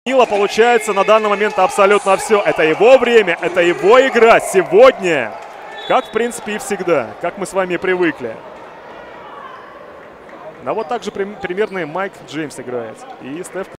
Данила получается на данный момент абсолютно все. Это его время, это его игра сегодня. Как, в принципе, и всегда. Как мы с вами и привыкли. Да вот так же примерно и Майк Джеймс играет. И Стеф